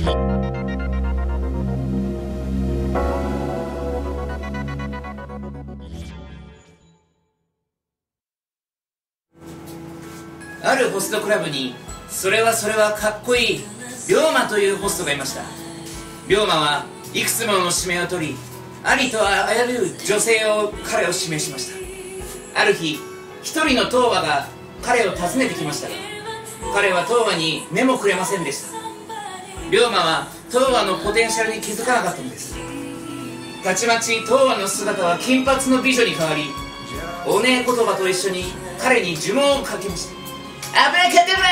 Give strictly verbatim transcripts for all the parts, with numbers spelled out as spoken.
あるホストクラブにそれはそれはかっこいい龍馬というホストがいました。龍馬はいくつもの指名を取り、ありとあらゆる女性を彼を指名しました。ある日、一人の東和が彼を訪ねてきましたが、彼は東和に目もくれませんでした。龍馬は東和のポテンシャルに気づかなかったのです。たちまち東和の姿は金髪の美女に変わり、おねえ言葉と一緒に彼に呪文をかけました。アブラカダブラ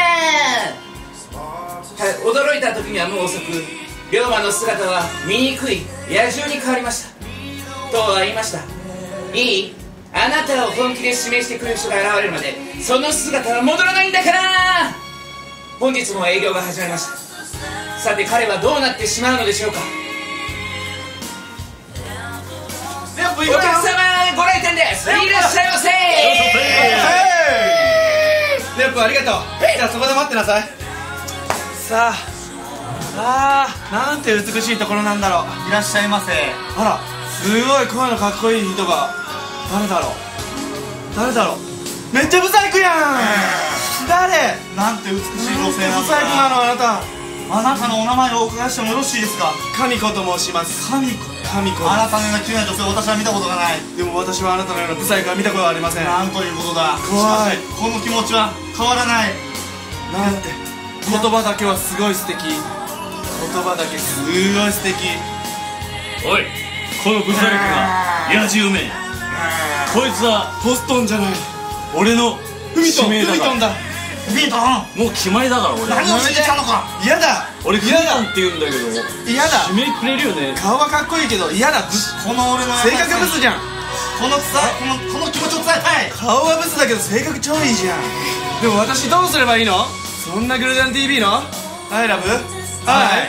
ー、はい、驚いた時にはもう遅く、龍馬の姿は醜い野獣に変わりました。東和は言いました。いい？あなたを本気で指名してくれる人が現れるまでその姿は戻らないんだから。本日も営業が始まりました。さて彼はどうなってしまうのでしょうか。お客様ご来店です。いらっしゃいませ。 レップありがとう。じゃあそこで待ってなさい。さああー、なんて美しいところなんだろう。いらっしゃいませ。あら、すごい声のかっこいい人が。誰だろう誰だろうめっちゃブサイクやん。誰？なんて美しい女性なんだ。ブサイクなのあなた。あなたのお名前をお伺いしてもよろしいですか？神子と申します。神子。神子。あなたのような綺麗な女性を私は見たことがない。でも私はあなたのようなブサイクは見たことはありません。なんということだ。怖い。この気持ちは変わらない。なんて言葉だけはすごい素敵。言葉だけすごい素敵。 おい、このブサイクが野獣め。こいつはポストンじゃない。 俺の指名だから。 フミトン、 もう決まりだから俺。 何をしてきたのか。嫌だ。 俺フミトンって言うんだけど。 嫌だ。 指名くれるよね。 顔はかっこいいけど嫌だ。この俺の性格ブスじゃん。このつさこのこの気持ちを伝えたい。顔はブスだけど性格超いいじゃん。でも私どうすればいいの？そんなグルダン ティービー のアイラブはい。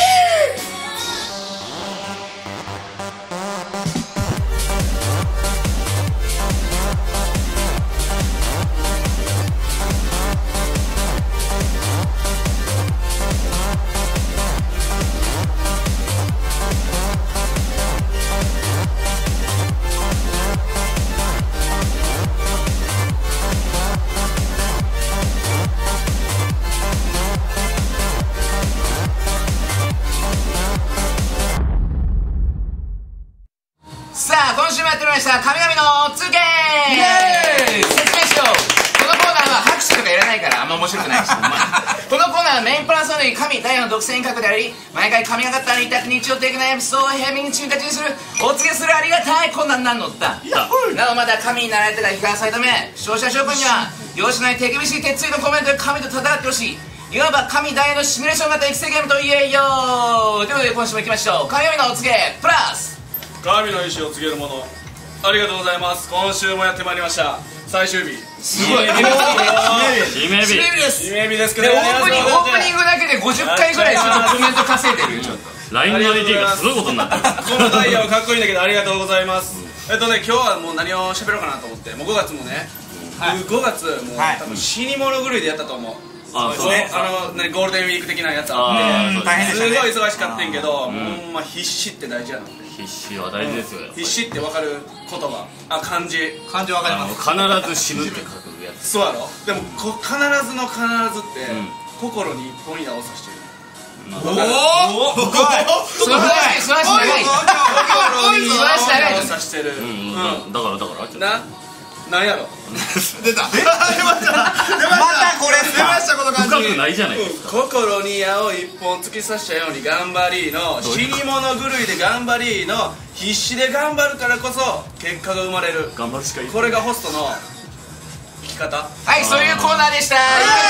神々のお告げー。説明しよう。このコーナーは拍手とかいらないからあんま面白くないしこのコーナーはメインパーソナリティ神ダイヤの独占格であり、毎回神がかったに痛く日常的なエピソードを平民に中華にするお告げするありがたいコーナーになるのだ。なおまだ神になられてから批判されたため、視聴者諸君には容赦ない手厳しい鉄槌のコメントで神と戦ってほしい。いわば神ダイヤのシミュレーション型育成ゲームと言えよー。ということで今週もいきましょう。神々のお告げプラス神の意志を告げるもの。ありがとうございます。今週もやってまいりました。最終日。すごい。締め日。締め日です。締め日ですけど。 オープニングオープニングだけでごじゅっかいぐらいちょっとコメント稼いでるよちょっと。 ライン の アイディー がすごいことになってる。 このダイヤはかっこいいんだけどありがとうございます。えっとね今日はもう何を喋ろうかなと思って。もうごがつもね。ごがつもう多分死に物狂いでやったと思う。あそうね、あのゴールデンウィーク的なやつあってすごい忙しかったんけど、ほんま必死って大事やなって。 必死は大事ですよ。 必死って分かる言葉、あ漢字漢字分かります。 必ず死ぬって書くやつ。 そうやろ。でもこ必ずの必ずって心に一本矢を刺してる。おお深い。 素晴らしい素晴らしい長い。 心に一本矢を刺してる。 だからだからな。なんやろ出た出ましたまたこれ出ましたこの感じ。 深くないじゃないですか。 心に矢を一本突き刺したように頑張りの死に物狂いで頑張りの必死で頑張るからこそ結果が生まれる。 頑張るしかいい。 これがホストの生き方。 はいそういうコーナーでした。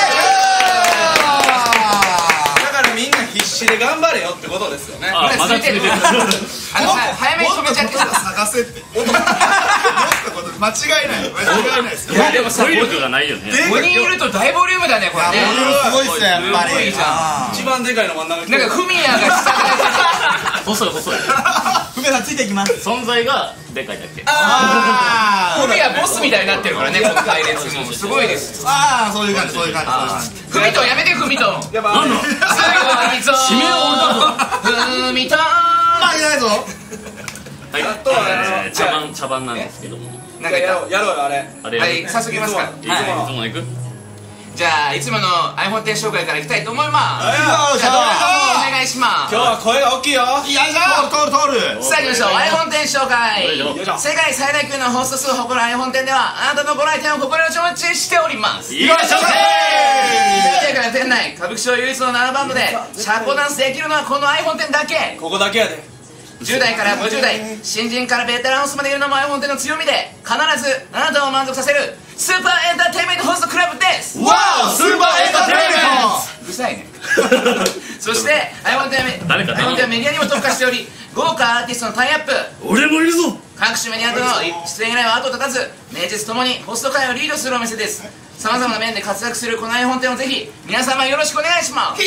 だからみんな必死で頑張れよってことですよね。 あまだ続いてる。 あの早めに止めちゃってさ探せって間違いない間違いないです。 いやでもさ語彙力がないよね。 ごにんいると大ボリュームだねこれね。 すごいっすねやっぱり。 一番でかいの真ん中。 なんかフミヤが下から細い細いふみやさんついていきます。 存在がでかいだけ。 あフミヤボスみたいになってるからね、この隊列もすごいですよ。 ああ、そういう感じ、そういう感じ、そういう感じ。 フミトンやめて、フミトン。 やばい。 なんだ締めを俺だぞ。フミトン。 負けないぞ。 はい、えー茶番茶番なんですけども、 なんかやろうやろうよ、あれ。 あれはい、早速いきますか。 いつもいつも行く。 じゃあいつもの iPhone テン紹介からいきたいと思います。 よいしょ。 じゃあどうもお願いします。 今日は声が大きいよ。よいしょ。通る通る。 さあ行きましょう。 iPhone テン紹介。 よいしょ世界最大級のホスト数を誇る iPhone テンではあなたのご来店を心よりお待ちしております。 よいしょ店から店内歌舞伎町唯一のななバンドで社交ダンスできるのはこの iPhone テンだけ。 ここだけやで。 じゅう代からごじゅう代、新人からベテランオスまでいるのも iPhone テンの強みで必ずあなたを満足させるスーパーエンターテインメントホストクラブです。 わお、スーパーエンターテインメンうるさいねそして iPhone テン誰か頼む iPhone テンはメディアにも特化しており豪華アーティストのタイアップ、 俺もいるぞ。 各種メディアとの出演依頼は後を絶たず名実ともにホスト界をリードするお店です。さまざまな面で活躍するこの iPhone テンをぜひ皆様よろしくお願いします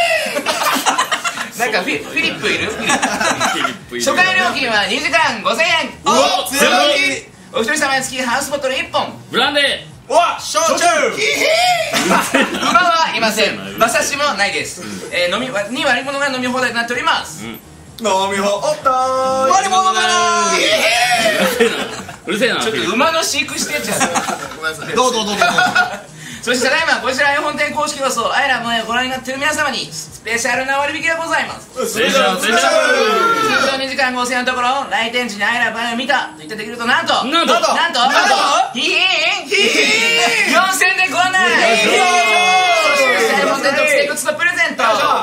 なんかフィフィリップいる初回料金はにじかんごせんえん。 お、強い。 お一人様につきハウスボトルいっぽん。 ブランデお、焼酎。 馬はいません。馬刺しもないです。えー飲みに割り物が飲み放題となっております。 飲み放題。割り物がなー。うるせえな。 ちょっと馬の飼育してんじゃんごめんなさい。 どうぞどうぞ。 そしてただいまこちら iPhone テン公式放送アイラブをご覧になっている皆様にスペシャルな割引がございます。 スペシャルスペシャル。 通常にじかんごせんえんのところ来店時にアイラブを見たと言ってできるとなんとなんとなんとなんとヒヒーンヒヒーンよんせんえんでご案内。そして iPhone テン特製グッズとプレゼント。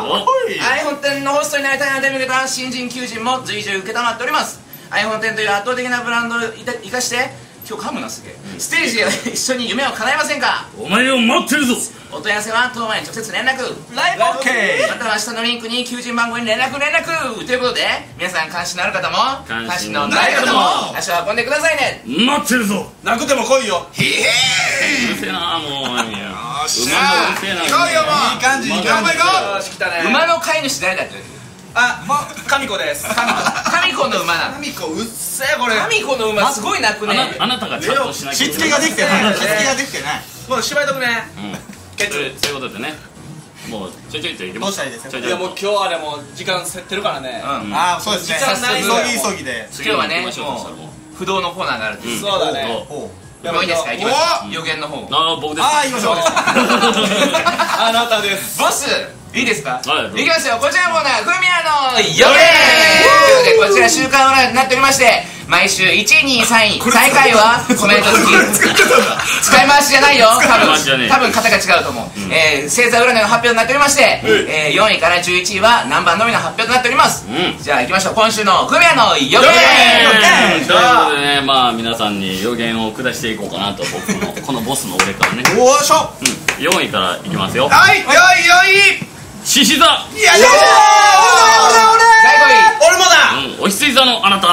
iPhone テンのホストになりたいなと向けた新人求人も随時受けたまっております。 iPhone テンという圧倒的なブランドを生かして今日噛むなすげえ、うん、ステージで一緒に夢を叶えませんか。 お前を待ってるぞ。 お問い合わせは当番に直接連絡、 ライブオッケー。 または下のリンクに求人番号に連絡連絡ということで皆さん関心のある方も関心のない方も足を運んでくださいね。 待ってるぞ。 なくても来いよ。 ひへうるせえなもう。よっしゃー。行こうよもう。 いい感じいい感じ。 頑張よし来たね。 馬の飼い主誰だって。 あ、もう神子です。 神子の馬なの。 神子うっせえこれ。 神子の馬すごい泣くね。 あなたがちゃんとしなきゃ。 しつけができてない。しつけができてない。もう芝居とくね。 ケツそういうことでね。もうちょいちょいといけます。 どうしたらいいですか。 いやもう今日はでも時間競ってるからね。 ああ、そうですね。 時間ない急ぎ急ぎで。 今日はねもう不動のコーナーがあるんです。 そうだね。 もういいですか。行きましょう。予言の方。 ああ僕です。 ああ行きましょう。あなたです。 ボスいいですか。 はいいきますよ。こちらのコーナーフミヤの予言ということでこちら週刊オンラインになっておりまして毎週いちいにさんい最下位はコメント付き使い回しじゃないよ。多分多分型が違うと思う。えー星座占いの発表になっておりましてえーよんいからじゅういちいは何番のみの発表となっております。じゃあ行きましょう。今週のフミヤの予言ということでね、まあ皆さんに予言を下していこうかなと僕のこのボスの俺からね。 おーしょ。 よんいからいきますよ。 はい、よいよい。 獅子座。 よいしょー。 だいごい俺もだ。 お羊座のあなた。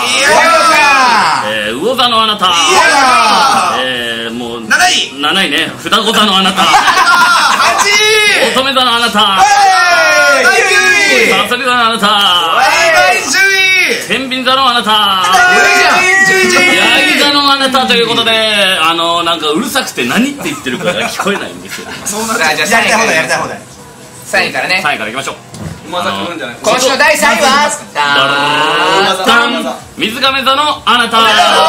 えー魚座のあなた。えーもうなない。 なないね。双子座のあなた。 はちい。 乙女座のあなた。 だいきゅうい。 さそり座のあなた。 だいじゅうい。 天秤座のあなた。 じゅういち。 ヤギ座のあなたということで、あのなんかうるさくて何って言ってるかが聞こえないんですよ。 そうなんだ。じゃあやりたい放題やりたい放題。 さんいからね。 さんいからいきましょう。 まさか来るんじゃない。 今週のだいさんいはダーン水亀座のあなた。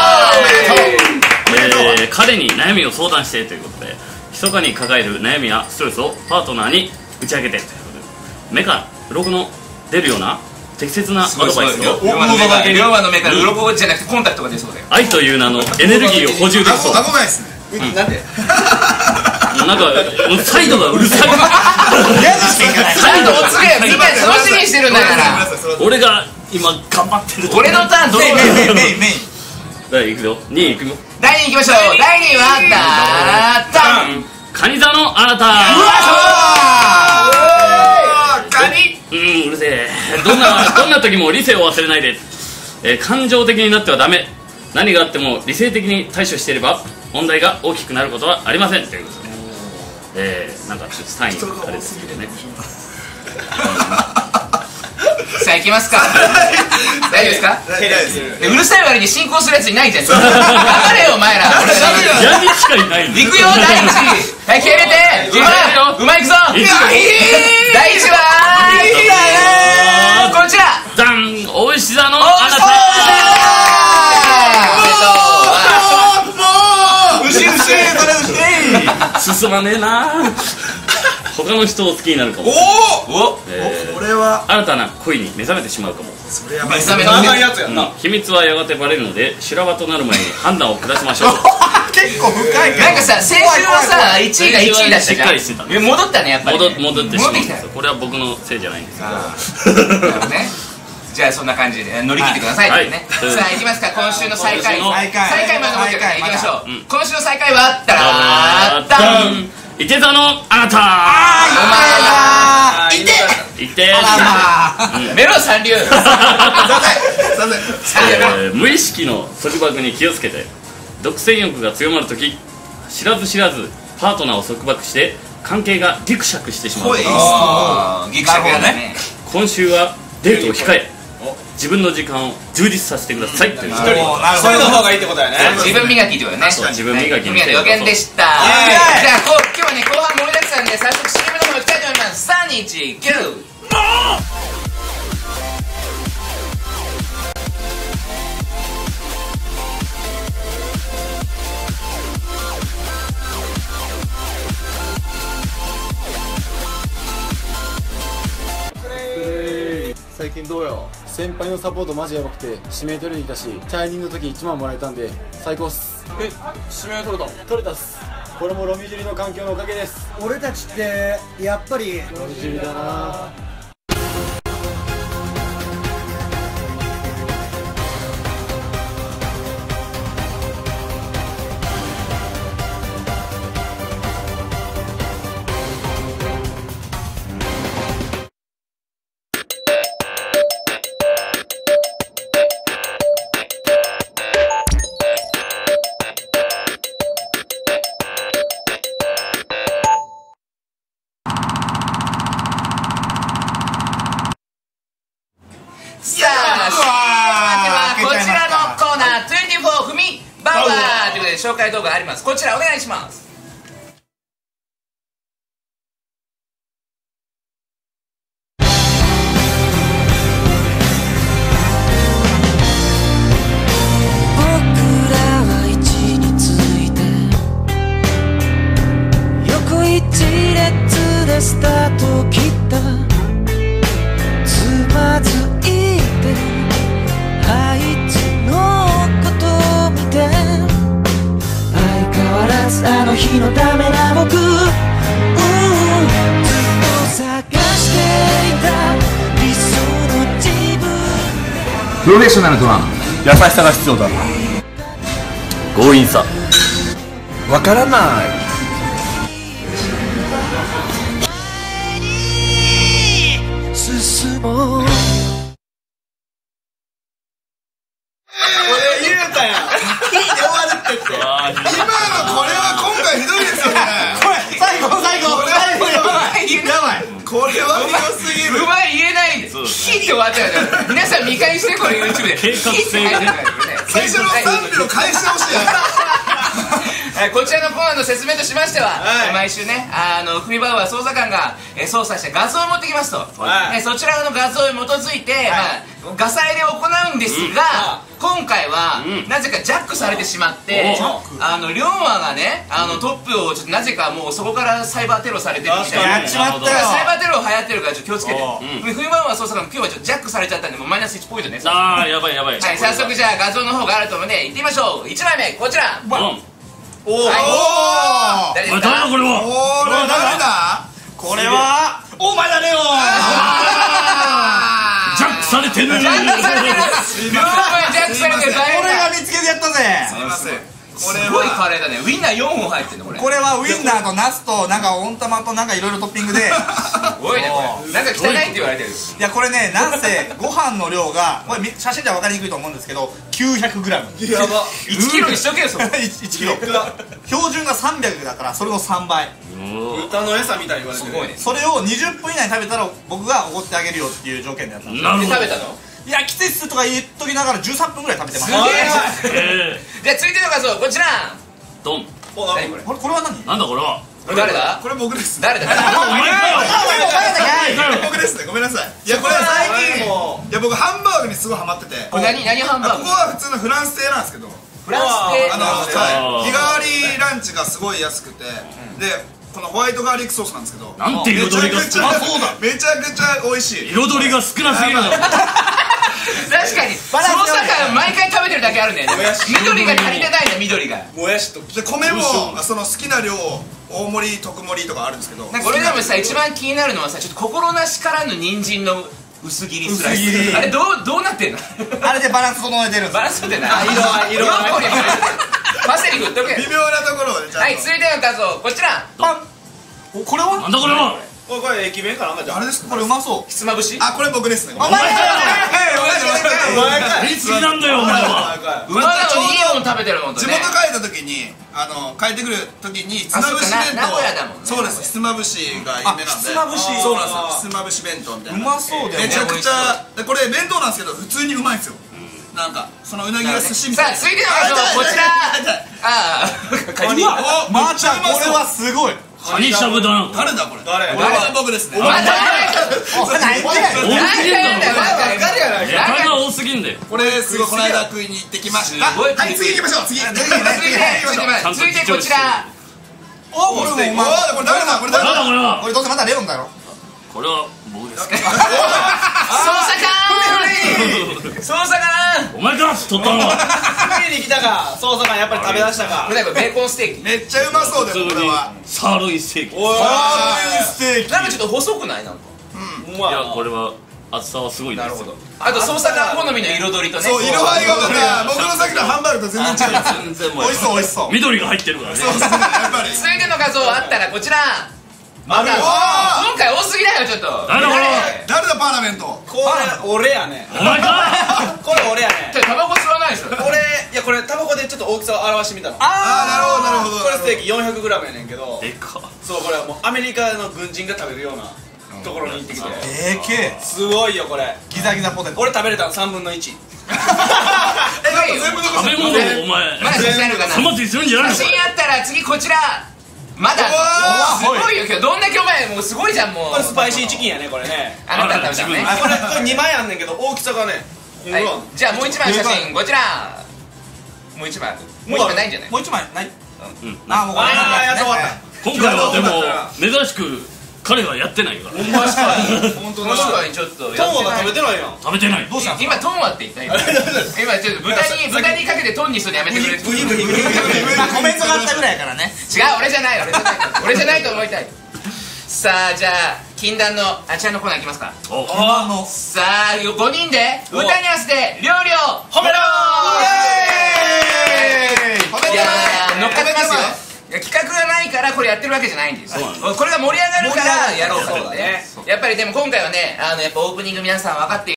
えー彼に悩みを相談してということで密かに抱える悩みやストレスをパートナーに打ち明けてということで目から鱗の出るような適切なアドバイスを龍馬の目から龍馬の目から鱗じゃなくてコンタクトが出そうだよ。 愛という名のエネルギーを補充できそう。 あごめんですね。 なんで。 なんかもうサイドがうるさい。 サイドおつげみんな楽しみにしてるんだから俺が今頑張ってる。 俺のターンどうメインメインメインメインメイン。 はい行くよ。にい行くよ。 だいにい行きましょう。だいにいはダーンカニ座のあなた。 カニ。 うんうるせえ。どんなどんな時も理性を忘れないで、えー感情的になってはダメ。何があっても理性的に対処していれば問題が大きくなることはありませんということで、えー、なんかちょっと単位あれですけどね。 さゃあ行きますか。大丈夫ですか。うるさい割に進行するやついないじゃん。頑張れよお前ら。 ヤギしかいないんだ。 行くよ第一。はい気合入れて。じゅうばんうまいくぞ。第一はこちら。 ダンおいしさのあなた。進まねえな。他の人を好きになるかも。 おお、これは新たな恋に目覚めてしまうかも。 それやばい。 目覚めの長いやつやんな。 秘密はやがてバレるので修羅場となる前に判断を下しましょう。 結構深い。 なんかさ先週はさいちいがいちいだったじゃん。 しっかりしてた。 戻ったねやっぱり。 戻戻ってしまうん戻ってきたです。これは僕のせいじゃないんですけど。 なるほどね。じゃあそんな感じで乗り切ってくださいってね。 はいさあ行きますか。今週の最下位。 今週の最下位まで持ってから行きましょう。 うん今週の最下位はったらダンいて座のあなた。 お前がいていてメロン三流。 えー無意識の束縛に気をつけて。独占欲が強まるとき知らず知らずパートナーを束縛して関係がギクシャクしてしまう。 ギクシャクやね。 今週はデートを控え自分の時間を充実させてくださいという。 一人そういうの方がいいってことだよね。 自分磨きってことね。 自分磨きに予言でした。じゃあこう今日はね後半盛りだくさんで早速 シーエム の方行きたいと思います。さんにちきゅう。 最近どうよ。先輩のサポートマジやばくて指名取りに行ったし退任の時いちまんもらえたんで最高っす。 え、指名取れたの？ 取れたっす。これもロミジュリの環境のおかげです。 俺たちってやっぱりロミジュリだな。 さあ シーエム 明けはこちらのコーナーにじゅうよんふみバウアーということで紹介動画あります。こちらお願いします。 スタートを切ったつまずいてあいつのことを見て相変わらずあの日のダメな僕、うん、ずっと探していた理想の自分。 プロフェッショナルとは優しさが必要だ。 強引さ。 わからない。 進もう。 俺言うたやん。いいで終わるって言って。今のこれは今回ひどいですよね。 これ最後最後これはやばいやばい。これはひどすぎる。 うまい言えないでヒって終わっちゃうから皆さん見返してこれ YouTube で計画性がね最初のさんびょう返してほしいやこちらのコーナーの説明としましては、はい、毎週ねあのフミバウアー捜査官が、えー、操作した画像を持ってきますと、はい、そちらの画像に基づいて、はいまあ、画裁で行うんですが、うん、今回は、うん、なぜかジャックされてしまってあの龍馬がねあのトップをちょっとなぜかもうそこからサイバーテロされてるみたいな。 やっちまったよ。 サイバーテロ流行ってるからちょっと気をつけて。フミバウアー捜査官今日はちょっとジャックされちゃったんでもうマイナスいちポイントね。 ああやばいやばい。 はい早速じゃあ画像の方があると思うのでいってみましょう。いちまいめこちら。 おおお誰ですか。 誰だこれは。 おお誰だこれはお前だねよ。 ジャックされてる。 ジャックされてる。ジャックされてる。 俺が見つけてやったぜ。 すいません。 すごいカレーだね。ウインナーよんほん入ってんのこれ。 これはウインナーとナスとなんか温玉となんかいろいろトッピングで。 すごいねこれ。なんか汚いって言われてる。 いやこれね、なんせご飯の量がこれ写真では分かりにくいと思うんですけど きゅうひゃくグラム。 やば。いちキロにしとけよそれ。 いちキロ標準がさんびゃくだからそれのさんばい。 豚の餌みたいに言われてる。 すごいね。 それをにじゅっぷん以内に食べたら僕がおごってあげるよっていう条件でやったんです。 なるほど。 食べたの？ いやきついっすとか言っときながらじゅうさんぷんぐらい食べてます。 すげええ。じゃあ続いての画像こちら。 ドン。 何これ？ これこれは何？ なんだこれは。 これ誰だ？ これ僕です。 誰だ？ お前かよ。 僕ですね、ごめんなさい。いやこれ最近、いや僕ハンバーグにすごいハマってて、 これ何何ハンバーグ？ ここは普通のフランス製なんですけど、 フランス系。 あのあー日替わりランチがすごい安くて、でこのホワイトガーリックソースなんですけど、 なんて彩りが少なそうだ。 めちゃくちゃ美味しい。 彩りが少なすぎるだろ。 確かにソーサカ毎回食べてるだけあるね。緑が足りてないんだ緑が。 もやしとで米もその好きな量大盛り特盛りとかあるんですけど、 俺でもさ一番気になるのはさ、ちょっと心なしからぬ人参の薄切りスライ薄切りス。あれどうどうなってんの？ あれでバランス整えてるんです。 バランスってな。色は色は。パセリ振っとけ。 微妙なところをねちゃんと。 はい続いての画像こちら。 パン。おこれは？ なんだこれは。 これこれ駅弁かなんかじゃん。 あれですか？これうまそう。 ひつまぶし？ あこれ僕ですね。お前お前かよ。 お前か言い過ぎなんだよお前は。 馬なのにいいもの食べてるもんと地ね。 元帰った時にあの帰ってくる時にひつまぶし弁当。 あそっかな名古屋だもんね。 そうです。ひつまぶしが有名なんで。 あひつまぶしそうなんですよ。ひつまぶし弁当みたいな。 うまそうだよねめちゃくちゃでこれ弁当なんですけど普通にうまいんですよ。なんかそのうなぎが寿司みたいな。 さあ続いての画像こちら。ああカニ。 おまーちゃんこれはすごい。 カニしゃぶだな。 誰だこれ？ 誰これは僕ですね。 またお前多すぎんだろ。やかが多すぎんだよ。 これすごいこの間食いに行ってきました。 すごいはい次行きましょう。次。次続いて続いてこちら。 おこれもお前。これ誰だこれ誰なんだこれは。 これどうせまたレオンだろ。 これは僕ですか。 捜査官捜査官。 お前か取ったのは。 食いに来たか捜査官やっぱり食べ出したか。 これベーコンステーキ。 めっちゃうまそうだよこれは。 サーロインステーキ。いおいステーキ。 なんかちょっと細くないなんか。 お前やこれは厚さはすごいんですよ。 なるほど。あと捜査官好みの彩りとね。 そう色合いがまた僕のさっきのハンバーグと全然違う。 全然もう美味しそう美味しそう。 緑が入ってるからね。 そうそうやっぱり。 続いての画像あったらこちら。またお今回多すぎだよちょっと。 誰だこれは。 誰だパーラメント。 これ俺やね。 お前か。 これ俺やね。 タバコ吸わないでしょ。 俺いやこれタバコでちょっと大きさを表してみたの。 ああなるほどなるほど。 これステーキ よんひゃくグラム やねんけど、 でか。 そうこれはもうアメリカの軍人が食べるようなところに行ってきて、 でけえ。 すごいよこれ。 ギザギザポテト。 俺食べれたのさんぶんのいち。 えなんか全部残食べ物をお前まだ写真あるかな。 粗末にするんじゃないのか。 写真あったら次こちら。まだすごいよ今日どんだけお前もうすごいじゃんもう。 これスパイシーチキンやねこれね。 あなた食べたのね。 あこれこれにまいあんねんけど大きさがね。 はいじゃあもう一枚写真こちら。もう一枚もう一枚ないんじゃない。 もう一枚ない。 うんあもうこれ。 ああやっと終わった。 今回はでも珍しく彼はやってないから。 確かに本当確かにちょっとトンは食べてないやん。 食べてない。 どうしたんです今トンはって言った今今ちょっと豚に豚にかけてトンにするのやめてくれ。 ブギブギブギブギか。コメントがあったぐらいやからね。 違う俺じゃない俺じゃない俺じゃないと思いたい。さあじゃあ禁断のあちらのコーナーいきますか。 おあのさあごにんで歌に合わせて料理を褒めろいやー乗っかってますよ。いや企画がないからこれやってるわけじゃないんですよ。これが盛り上がるからやろうかとね。やっぱりでも今回はねあのやっぱオープニング皆さん分かって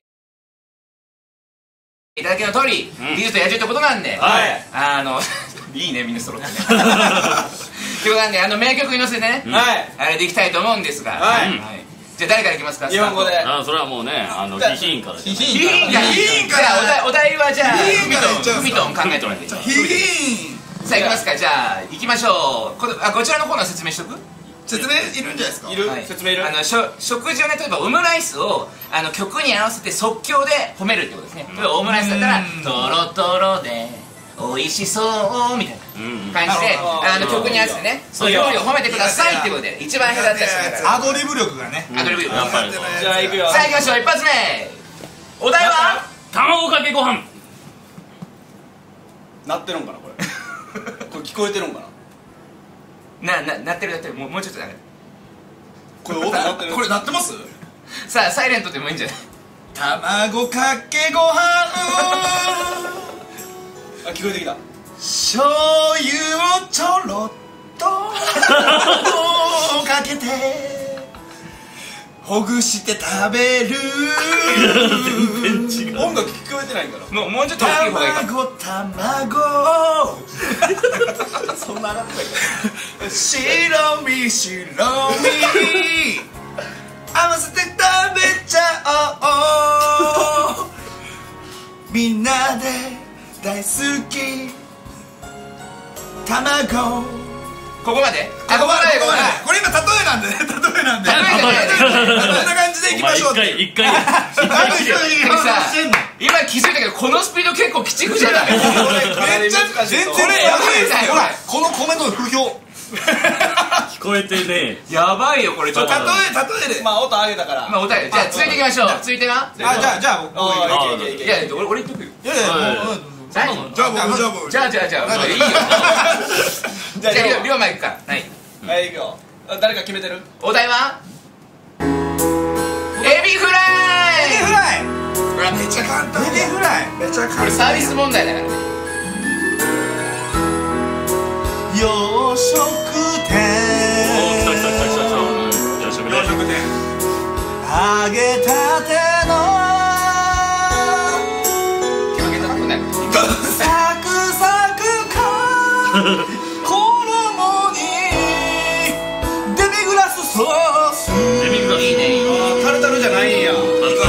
いただけの通り美術と野獣ってことなんで、 はいあのいいねみんな揃ってねということなんであの名曲に乗せてねはいあれでいきたいと思うんですが、 はいじゃあ誰からいきますか。 日本語であそれはもうねあのヒヒーンからじゃない。 ヒーンからヒーンからじゃあお題お題はじゃあヒーンからいっちゃうんフミすかトン考えてもらっていい。 ヒーン。 さあいきますか。じゃあいきましょう。このあこちらのコーナー説明しとく。 説明いるんじゃないですか。 いるはい説明いる。 あのしょ食事をね例えばオムライスをあの曲に合わせて即興で褒めるってことですね。例えばオムライスだったら「とろとろで美味しそう」みたいな感じであの曲に合わせてねその料理を褒めてくださいってことで一番下手だった人だからアドリブ力がね。 アドリブ力。 やっぱりじゃあ行くよ。 さあいきましょう一発目お題は卵かけご飯。 鳴ってるんかなこれ。これ聞こえてるんかな。 なななってるなってるもうもうちょっとだね。 これ音鳴ってる。 これ鳴ってます？ さあサイレントでもいいんじゃない。 卵かけご飯。 あ聞こえてきた。 醤油をちょろっとかけてほぐして食べる。 全然違う。 音楽聞こえてないから。 もうもうちょっと大きい方がいいかも。 卵卵そんな上がってないか白身白身合わせて食べちゃおう。みんなで大好き卵。 ここまで。 あ、ここまで、 ここまで。 これ今例えなんでね、例えなんで。 例えでね。 こんな感じでいきましょう。 お前一回一回あと一人でもさ、今気づいたけどこのスピード結構鬼畜じゃない？ めっちゃ全然これやばいですよ。ほら、このコメントの不評。 聞こえてね。 やばいよこれちょっと。 例え例えで。 まあ音上げたから。 まあお便り。じゃあ続いていきましょう。続いては。 あ、じゃあじゃあ僕。 ああ、いけいけいけ。 いや俺俺言っとくよ。 いやいやもう。じゃあ僕じゃあ僕。 じゃあじゃあじゃあいいよ。じゃあ龍馬行くから。はい。 はい、行くよ。誰か決めてる？ お題はエビフライ。 エビフライ。これめっちゃ簡単。エビフライ。めっちゃ簡単。 これサービス問題だからね。 洋食店。 お、来た来た来た来た来た。洋食洋食店。 店。揚げたての決めたくない。 サクサクか衣にデミグラスソース。 デミグラス。 いいねいいね。 タルタルじゃないんや。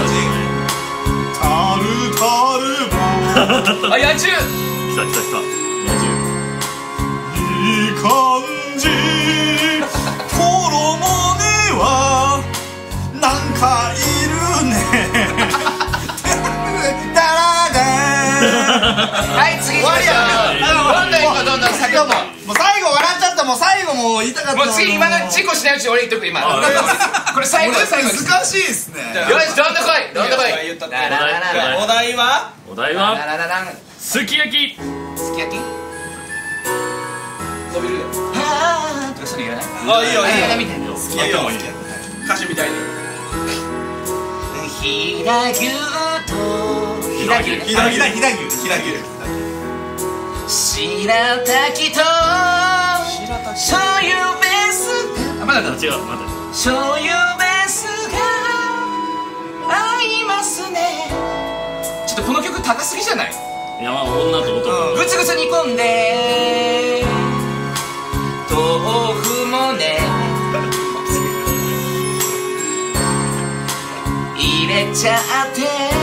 タルタルボあ、野獣。 来た来た来た。野獣。 いい感じ。衣にはなんかいるね。だらがはい次行きましょう。どんどん行こうどんどん先ほど。 もう最後笑っちゃった。もう最後もう言いたかった。 もう次今の事故しないうちに俺言っとく今。これ最後最後。 難しいですね。 よしどんどん来いどんどん来い。 言ったって。 ラララララお題は？ お題ラはラララン。 すき焼き。 すき焼き。 伸びるよ。 はーとかそういうの言わない。 あ、いいよいいよ。 みたいな。 すき焼きもいい。歌手みたいに。 飛騨牛と飛騨牛ね。 ひだひだひだ牛ひだ牛。 白滝と醤油ベース。あまだだ。 違う、まだ。 醤油ベースが合いますね。ちょっとこの曲高すぎじゃない？ いや、まあ女と男。 ぐつぐつ煮込んで豆腐もね入れちゃって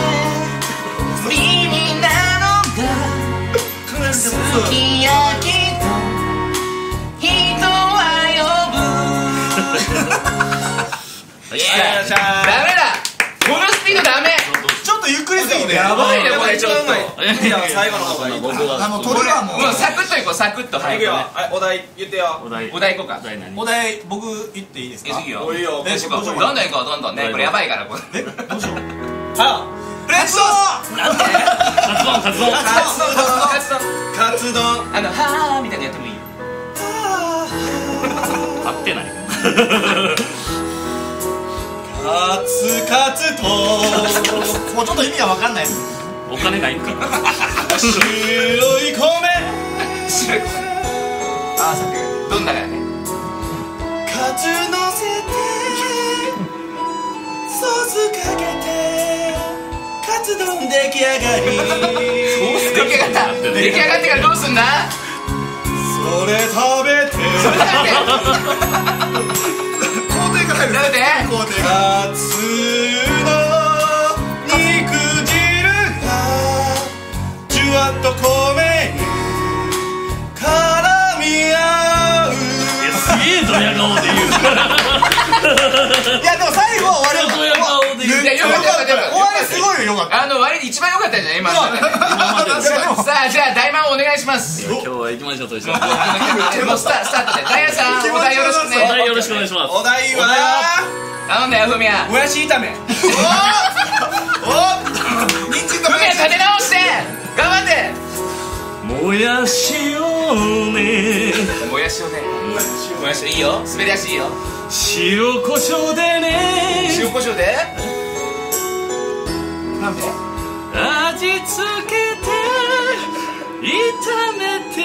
耳なのがすき焼きと人は呼ぶ。いやダメだこのスピードダメ。 ちょっとゆっくりすぎて。 やばいねこれちょっと。 いや最後の方がいい。 僕があの鳥はもう。 もうサクッといこうサクッと。 いくよ。はい、お題言ってよ。 お題。 お題行こうか。 お題何？ お題僕言っていいですか？ いいよ。 おいよ。 えよし行こうどんどん行こうどんどんねこれやばいからこれ。 えどうしよう。 はレッツゴー。 カツ丼カツ丼。 カツ丼カツ丼。 あのはーみたいなやってもいいよ。 合ってない。 カツカツと。 もうちょっと意味が分かんないです。 お金がいいんか。 白い米。 白いあーさてどんなだよね。 カツ乗せてソースかけてカツ丼出来上がり。 出来上がった出来上がってからどうすんだ。 それ食べてそれ食べて工程から入る。 食べて工程が。 カツの肉汁がじゅわっと米に絡み合う。 いや、すげえドヤ顔で言う。 いやでも最後は終わり。 ドヤ顔で言う。 いやよかったよかったよかった終わりすごいよよかった。 あの割に一番良かったじゃん今の中で。さあじゃあ大魔王お願いします。 今日は行きましょうとして。 もうスタスタートでダイヤさんお題よろしくおね。 題よろしくお願いします。 お題は頼んだよふみや。 もやし炒め。 おお。人参とふみや立て直して頑張って。 もやしをね、 もやしをねもやしいいよ滑り出しいいよ。 塩コショウでね、 塩コショウでなんで味付けて炒めて